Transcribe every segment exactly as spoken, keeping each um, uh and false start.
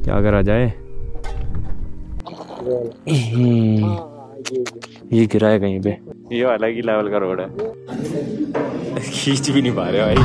क्या करा जाए। ये गिरा है कहीं पे। ये अलग ही लेवल का रोड है। खींच भी नहीं पा रहे भाई।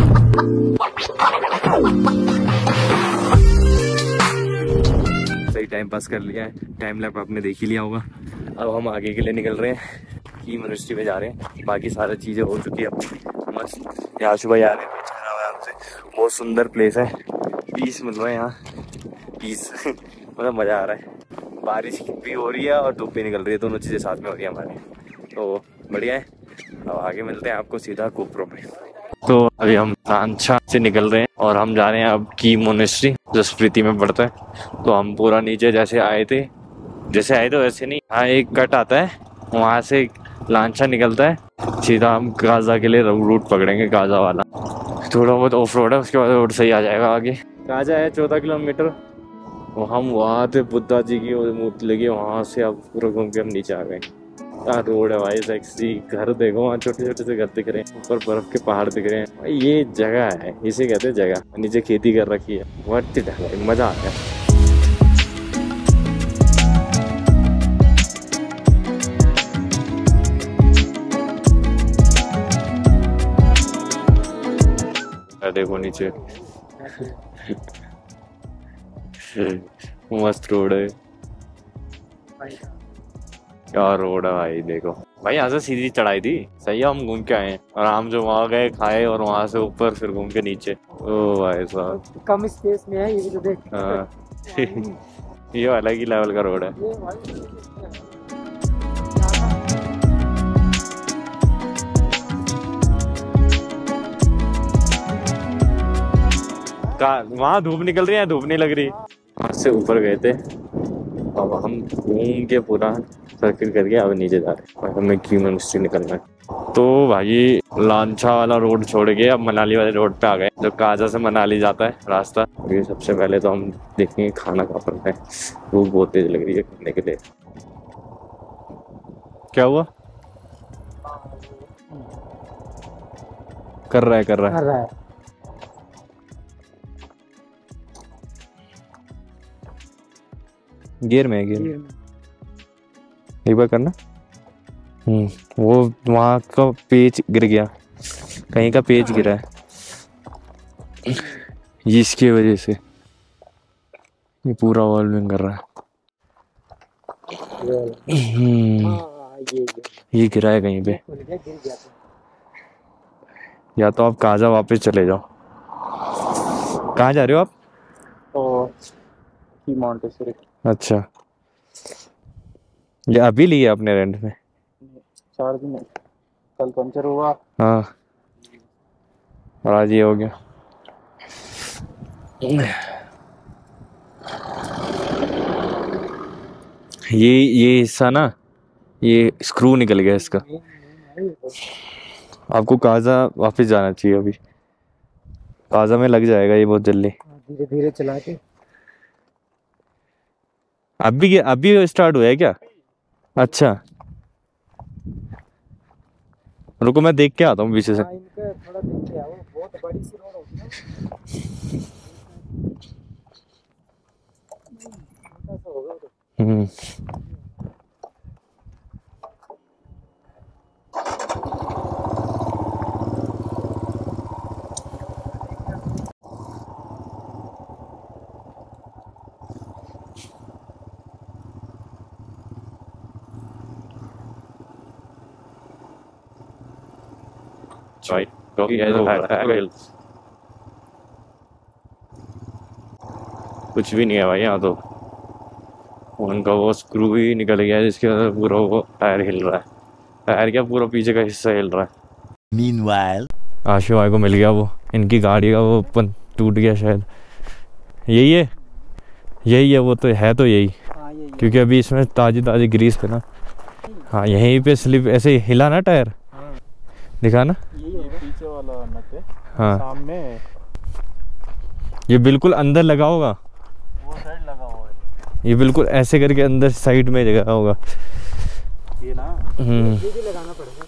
सही टाइम पास कर लिया है। टाइम लैप आपने देख ही लिया होगा। अब हम आगे के लिए निकल रहे हैं। की यूनिवर्सिटी में जा रहे हैं। बाकी सारी चीजें हो चुकी है अब मस्त। यहाँ सुबह आ रहे हैं हमसे। बहुत सुंदर प्लेस है। पीस मिल रहा है यहाँ। पीस मतलब मजा आ रहा है। बारिश भी हो रही है और धूप भी निकल रही है। दोनों चीजें साथ में हो रही है हमारे, तो बढ़िया है। अब आगे मिलते हैं आपको सीधा कोपरो में। तो अभी हम लांछा से निकल रहे हैं और हम जा रहे हैं अब की मोनेस्ट्री जो स्प्रीति में पड़ता है। तो हम पूरा नीचे जैसे आए थे जैसे आए थे वैसे नहीं। हाँ एक कट आता है वहाँ से लांछा निकलता है सीधा हम गाजा के लिए रूट पकड़ेंगे। गाजा वाला थोड़ा बहुत ऑफ रोड है, उसके बाद रोड सही आ जाएगा। आगे गाजा है चौदह किलोमीटर। हम वहाँ थे बुद्धा जी की मूर्ति लगी वहाँ से अब पूरा घूम के हम नीचे आ गए। यहाँ रोड है भाई सेक्सी। घर देखो वहाँ छोटे छोटे से घर दिख रहे हैं। ऊपर बर्फ के पहाड़ दिख रहे हैं भाई। ये जगह है, इसे कहते हैं जगह। नीचे खेती कर रखी है। वर्थ इट है, मजा आता है। देखो नीचे मस्त रोड है। क्या रोड है भाई। देखो भाई यहाँ से सीधी चढ़ाई थी। सही है, हम घूम के आए और हम जो वहाँ गए खाए और वहाँ से ऊपर फिर घूम के नीचे। ओ भाई साहब कम स्पेस में है ये तो देख। हाँ ये अलग ही लेवल का रोड है। वहाँ धूप निकल रही है, धूप नहीं लग रही। वहाँ से ऊपर गए थे, अब हम घूम के पूरा सर्किल करके अब नीचे जा रहे हैं और हमें की मोनेस्ट्री निकलना है। तो भाई लांछा वाला रोड छोड़ के अब मनाली वाले रोड पे आ गए जो काजा से मनाली जाता है रास्ता। ये सबसे पहले तो हम देखेंगे खाना कहाँ पर है। भूख बहुत तेज लग रही है खाने के लिए। क्या हुआ? कर रहा है कर रहा है, कर रहा है। गियर में है गियर में। एक बार करना। हम्म वो वहाँ का पेज गिर गया, कहीं का पेज गिरा है इसकी वजह से ये पूरा वॉल्विंग कर रहा है। हम्म ये गिरा है कहीं पे। या तो आप काजा वापस चले जाओ। कहाँ जा रहे हो आप? तो मॉन्टेसरी। अच्छा ये अभी लिया अपने रेंट में? चार दिन कल पंचर हुआ। हाँ और आज ये हो गया। ये ये हिस्सा ना ये स्क्रू निकल गया इसका। आपको काजा वापस जाना चाहिए। अभी काजा में लग जाएगा ये बहुत जल्दी। धीरे धीरे चला के। अभी अभी स्टार्ट हुआ है क्या? अच्छा रुको मैं देख के आता हूँ पीछे से। हाँ, इनका थोड़ा देख के आओ, बहुत बड़ी सी रोड होगी ना। छोटा सा होगा तो। हम्म Right. Go ahead. कुछ भी नहीं है भाई यहाँ तो। उनका वो स्क्रू भी निकल गया है जिसके अंदर पूरा वो टायर हिल रहा है। टायर क्या पूरा पीछे का हिस्सा हिल रहा है। Meanwhile आशु भाई को मिल गया वो, इनकी गाड़ी का वो पन टूट गया शायद। यही है यही है वो तो है तो यही। हाँ, यही क्योंकि अभी इसमें ताजी ताजी ग्रीस है ना। हाँ यहीं पे स्लिप ऐसे हिला ना टायर। हाँ। दिखा ना यही होगा पीछे वाला नट है। हाँ सामने ये बिल्कुल अंदर लगा होगा। वो साइड लगा हुआ है। ये बिल्कुल ऐसे करके अंदर साइड में जगह होगा ये ना। हम्म ये भी लगाना पड़ेगा।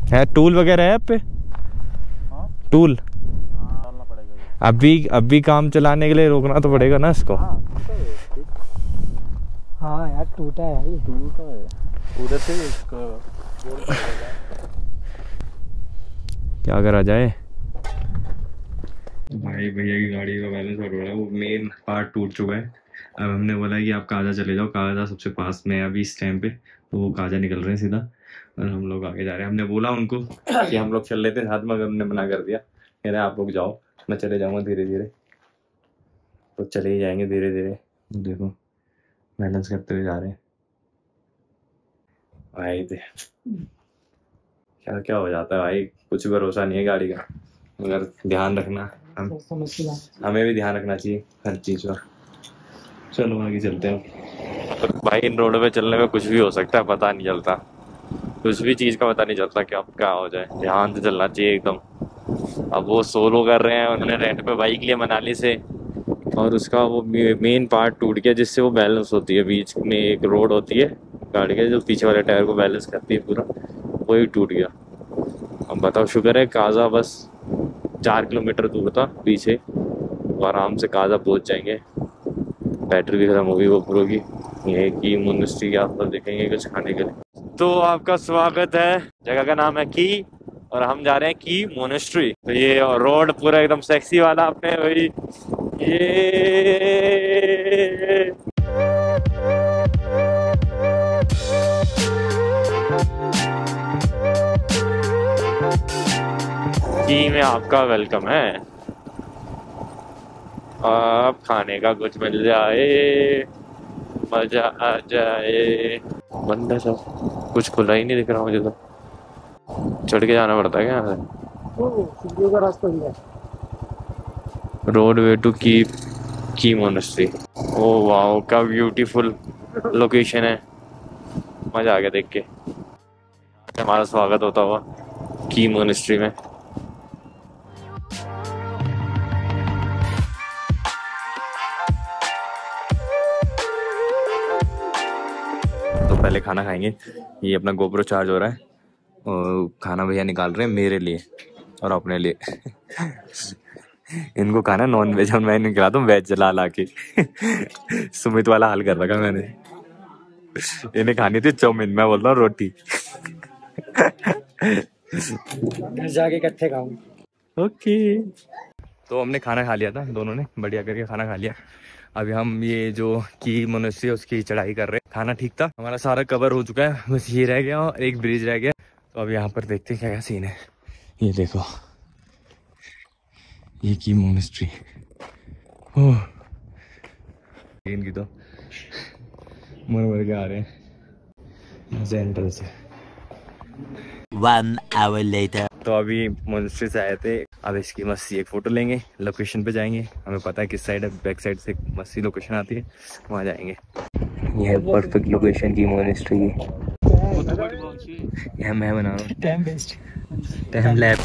है टूल वगैरह है आप पे? हाँ? टूल डालना पड़ेगा ये। अभी अभी काम चलाने के लिए रोकना तो पड़ेगा ना इसको। हाँ टूटा है ठीक। हाँ यार टूटा है ये। टूटा है उधर से इसका जोड़ पड़ेगा। क्या करा जाए। भाई भैया की गाड़ी का बैलेंस आउट हो रहा है, वो मेन पार्ट टूट चुका है। अब हमने बोला कि आप काजा चले जाओ, काजा सबसे पास में है अभी इस टाइम पे, तो वो काजा निकल रहे हैं सीधा और हम लोग आगे जा रहे हैं। हमने बोला उनको कि हम लोग चल लेते साथ में, मगर हमने मना कर दिया, कह रहे आप लोग जाओ मैं चले जाऊँगा धीरे धीरे। तो चले ही जाएंगे धीरे धीरे, देखो बैलेंस करते हुए जा रहे हैं। भाई दे क्या क्या हो जाता है भाई, कुछ भरोसा नहीं है गाड़ी का, मगर ध्यान रखना हम हमें भी ध्यान रखना चाहिए हर चीज़ का। चलो आगे चलते हैं। तो भाई इन रोडों पे चलने में कुछ भी हो सकता है, पता नहीं चलता, कुछ भी चीज़ का पता नहीं चलता कि अब क्या हो जाए। ध्यान से चलना चाहिए एकदम। अब वो सोलो कर रहे हैं, उन्होंने रेंट पे बाइक लिया मनाली से, और उसका वो मेन पार्ट टूट गया जिससे वो बैलेंस होती है। बीच में एक रोड होती है गाड़ी के जो पीछे वाले टायर को बैलेंस करती है पूरा, वही टूट गया। अब बताओ, शुक्र है काजा बस चार किलोमीटर दूर था पीछे, तो आराम से काजा पहुंच जाएंगे। बैटरी भी खत्म होगी गोप्रो की। ये की मोनेस्ट्री के आसपास देखेंगे कुछ खाने के लिए। तो आपका स्वागत है, जगह का नाम है की और हम जा रहे हैं की मोनेस्ट्री। तो ये रोड पूरा एकदम सेक्सी वाला आपने वही ये की में आपका वेलकम है। आप खाने का कुछ मिल जाए मजा आ जाए। बंद है सब, कुछ खुला ही नहीं दिख रहा मुझे तो। चढ़ के जाना पड़ता है क्या यहाँ से? का रास्ता ही है। रोड वे टू की की मोनेस्ट्री। ओह वाह क्या ब्यूटीफुल लोकेशन है, मजा आ गया देख के। हमारा स्वागत होता हुआ की मोनेस्ट्री में। तो पहले खाना खाएंगे, ये अपना गोप्रो चार्ज हो रहा है और खाना भैया निकाल रहे हैं मेरे लिए और अपने लिए। इनको खाना नॉन वेज और मैं निकला दूं वेज ला ला के। सुमित वाला हाल कर रखा मैंने। इन्हें खानी थी चाउमीन, मैं बोल रहा हूँ रोटी। घर जाके इकट्ठे खाऊंगा। ओके तो हमने खाना खा लिया था, दोनों ने बढ़िया करके खाना खा लिया। अभी हम ये जो की मोनेस्ट्री है उसकी चढ़ाई कर रहे हैं। खाना ठीक था, हमारा सारा कवर हो चुका है, बस ये रह गया और एक ब्रिज रह गया। तो अब यहाँ पर देखते हैं क्या क्या सीन है। ये देखो ये की मोनेस्ट्री, ओह इनकी तो मर मर के आ रहे हैं। यहाँ से एंट्रेंस है। One hour later. तो अभी मोनेस्ट्री से आए थे, अब इसकी मस्ती एक फोटो लेंगे, लोकेशन पे जाएंगे। हमें पता है किस साइड है, बैक साइड से मस्ती लोकेशन आती है, वहाँ जाएंगे। ये है परफेक्ट लोकेशन की मोनेस्ट्री की। यह मैं बना रहा हूँ time waste, time lap.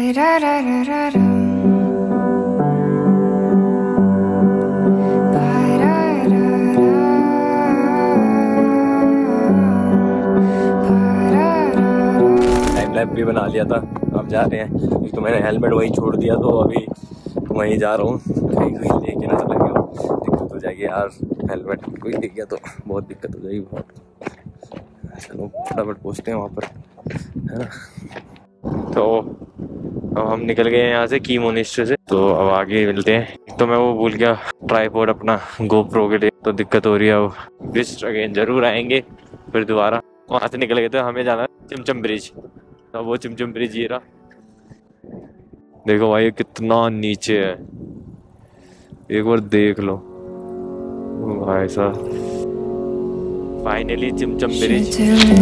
Lab भी बना लिया था, अब जा रहे हैं। तो मैंने हेलमेट वहीं छोड़ दिया, तो अभी वहीं जा रहा हूँ। कहीं कहीं लेके ना चला गया, दिक्कत हो जाएगी यार। हेलमेट कोई ले गया तो बहुत दिक्कत हो जाएगी बहुत। चलो फटाफट पहुँचते हैं वहाँ पर, है ना। तो अब हम निकल गए यहाँ से की मोनेस्ट्री से, तो अब आगे मिलते हैं। तो मैं वो भूल गया ट्राइपॉड अपना गोप्रो के लिए, तो दिक्कत हो रही है। अब ब्रिज अगेन जरूर आएंगे फिर दोबारा। वहाँ से निकल गए थे, हमें जाना है चिमचम ब्रिज। तो वो चिमचम ब्रिज ये रहा, देखो भाई कितना नीचे है, एक बार देख लो भाई साहब। फाइनली चिमचम ब्रिज।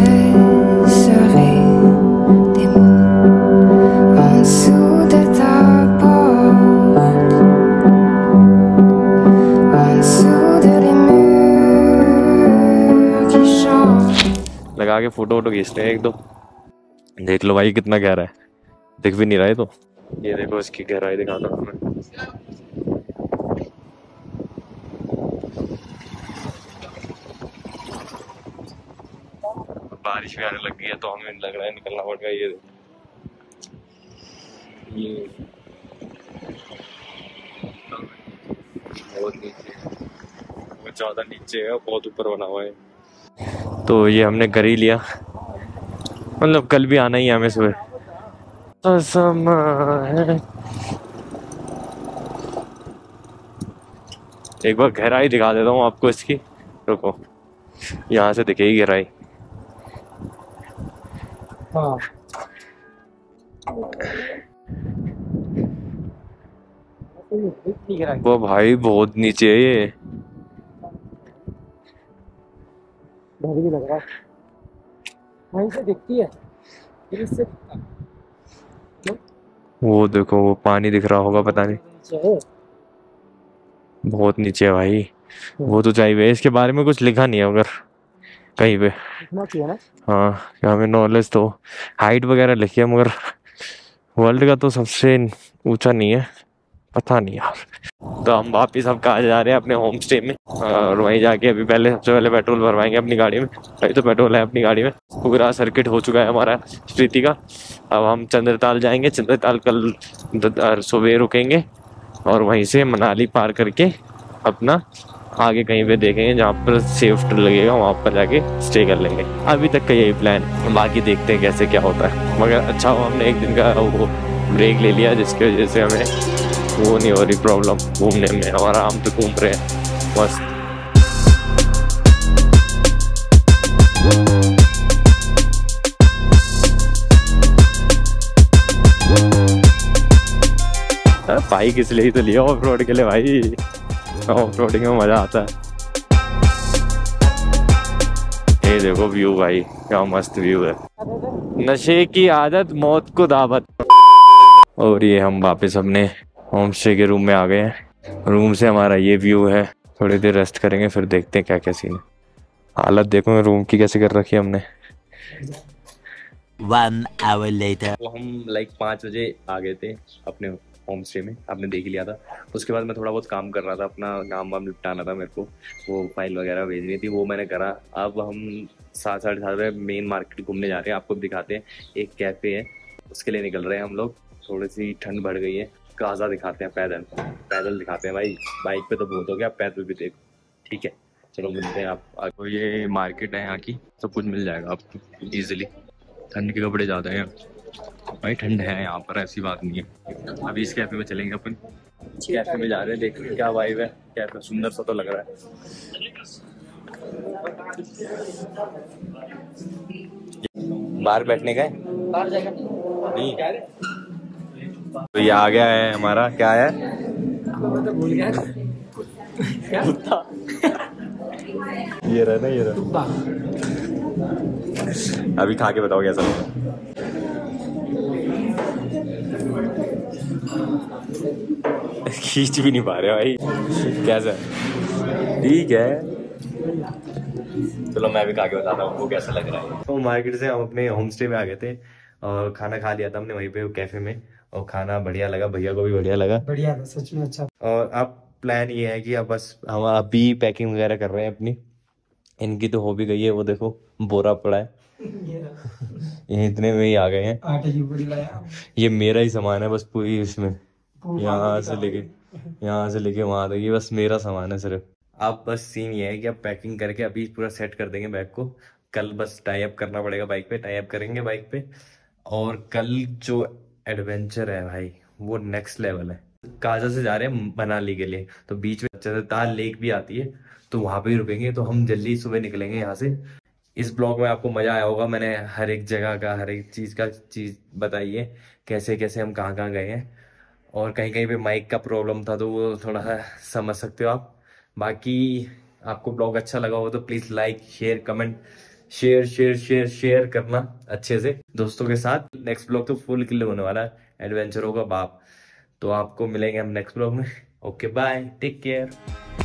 लगा के फोटो वोटो खींचते हैं एक दो। देख लो भाई कितना गहरा है, दिख भी नहीं रहा है। तो ये देखो इसकी गहराई दिखाता हूँ मैं। बारिश भी आने लग गई है, तो हमें लग रहा है निकलना पड़ेगा। ये देखो ये बहुत नीचे है, बहुत ज़्यादा नीचे है, बहुत ऊपर बना हुआ है। तो ये हमने कर ही लिया, मतलब कल भी आना ही है हमें सुबह। है एक बार गहराई दिखा देता हूँ आपको इसकी, रुको, यहाँ से दिखेगी गहराई। हाँ वो भाई बहुत नीचे है ये, डर भी लग रहा है, वहीं से दिखती है, फिर इससे वो देखो वो पानी दिख रहा होगा, पता नहीं, बहुत नीचे है भाई। वो तो चाहिए, इसके बारे में कुछ लिखा नहीं है अगर कहीं पे, इतना चाहिए ना। हाँ हमें नॉलेज तो हाइट वगैरह लिखी है, मगर वर्ल्ड का तो सबसे ऊंचा नहीं है, पता नहीं यार। तो हम वापिस अब कहाँ जा रहे हैं, अपने होम स्टे में, और वहीं जाके अभी पहले सबसे पहले पेट्रोल भरवाएंगे अपनी गाड़ी में। अभी तो पेट्रोल है अपनी गाड़ी में, पूरा सर्किट हो चुका है हमारा स्प्रीति का। अब हम चंद्रताल जाएंगे, चंद्रताल कल सुबह रुकेंगे और वहीं से मनाली पार करके अपना आगे कहीं पे देखेंगे जहाँ पर सेफ लगेगा, वहाँ पर जाके स्टे कर लेंगे। अभी तक का यही प्लान, बाकी देखते हैं कैसे क्या होता है। मगर अच्छा हो हमने एक दिन का वो ब्रेक ले लिया, जिसकी वजह से हमें वो नहीं हो रही प्रॉब्लम घूमने में, और आराम से घूम रहे हैं बस। बाइक इसलिए ही तो लिया ऑफ रोड के लिए भाई, ऑफ रोडिंग में मजा आता है। ये देखो व्यू भाई, क्या मस्त व्यू है। नशे की आदत मौत को दावत। और ये हम वापस अपने होम स्टे के रूम में आ गए हैं। रूम से हमारा ये व्यू है। थोड़ी देर रेस्ट करेंगे, फिर देखते हैं क्या क्या सीन है। हालत देखो रूम की कैसे कर रखी है हमने। One hour later. वो हम लाइक पाँच बजे आ गए थे अपने होम स्टे में, आपने देख लिया था। उसके बाद मैं थोड़ा बहुत काम कर रहा था, अपना काम वाम निपटाना था मेरे को, वो फाइल वगैरह भेजनी थी, वो मैंने करा। अब हम सात साढ़े सात बजे मेन मार्केट घूमने जा रहे हैं, आपको दिखाते हैं। एक कैफ़े है, उसके लिए निकल रहे हैं हम लोग। थोड़ी सी ठंड बढ़ गई है, काजा दिखाते हैं, पैदल पैदल दिखाते हैं भाई। बाइक पे तो बहुत हो गया, पैदल भी देखो, ठीक है। चलो मिलते हैं आप। आपको ये मार्केट है यहाँ की, सब कुछ मिल जाएगा आपको ईजिली। ठंड के कपड़े ज़्यादा हैं भाई, ठंड है यहाँ पर, ऐसी बात नहीं है। अभी इस कैफे में चलेंगे अपन, कैफे में जा रहे हैं, देखते क्या वाइब है। कैफे सुंदर सा तो लग रहा है। बाहर बैठने का है, बाहर जाएगा नहीं। तो ये आ गया है हमारा, क्या है, तो भूल गया कुत्ता। ये रहा ना, ये रहा। अभी खा के बताओ कैसा लगा। खींच भी नहीं पा रहे भाई, कैसा, ठीक है। चलो मैं भी खा के बताता हूँ वो कैसा लग रहा है। तो मार्केट से हम अपने होम स्टे में आ गए थे और खाना खा लिया था हमने वहीं पे कैफे में, और खाना बढ़िया लगा, भैया को भी बढ़िया लगा। बढ़िया था सच में, अच्छा। और अब प्लान ये है कि अब बस हम अभी पैकिंग वगैरह कर रहे हैं अपनी। इनकी तो हो भी गई है, वो देखो बोरा पड़ा है, ये इतने में ही आ गए हैं। आटे की पूरी लाया, ये मेरा ही सामान है बस पूरी, इसमें यहाँ से लेके यहाँ से लेके वहां तक ये बस मेरा सामान है सिर्फ। अब बस सीन ये है कि अब पैकिंग करके अभी पूरा सेट कर देंगे बैग को। कल बस टाई अप करना पड़ेगा बाइक पे, टाई अप करेंगे बाइक पे। और कल जो एडवेंचर है भाई वो नेक्स्ट लेवल है। काजा से जा रहे हैं मनाली के लिए, तो बीच में चंद्रताल लेक भी आती है, तो वहां पे ही रुकेंगे। तो हम जल्दी सुबह निकलेंगे यहाँ से। इस ब्लॉग में आपको मजा आया होगा, मैंने हर एक जगह का हर एक चीज का चीज बताई है, कैसे कैसे हम कहाँ कहाँ गए हैं। और कहीं कहीं पे माइक का प्रॉब्लम था, तो वो थोड़ा सा समझ सकते हो आप। बाकी आपको ब्लॉग अच्छा लगा हो तो please like share comment, share share share share करना अच्छे से दोस्तों के साथ। नेक्स्ट ब्लॉग तो फुल किल होने वाला है, एडवेंचर होगा बाप। तो आपको मिलेंगे हम नेक्स्ट ब्लॉग में। Okay bye, take care.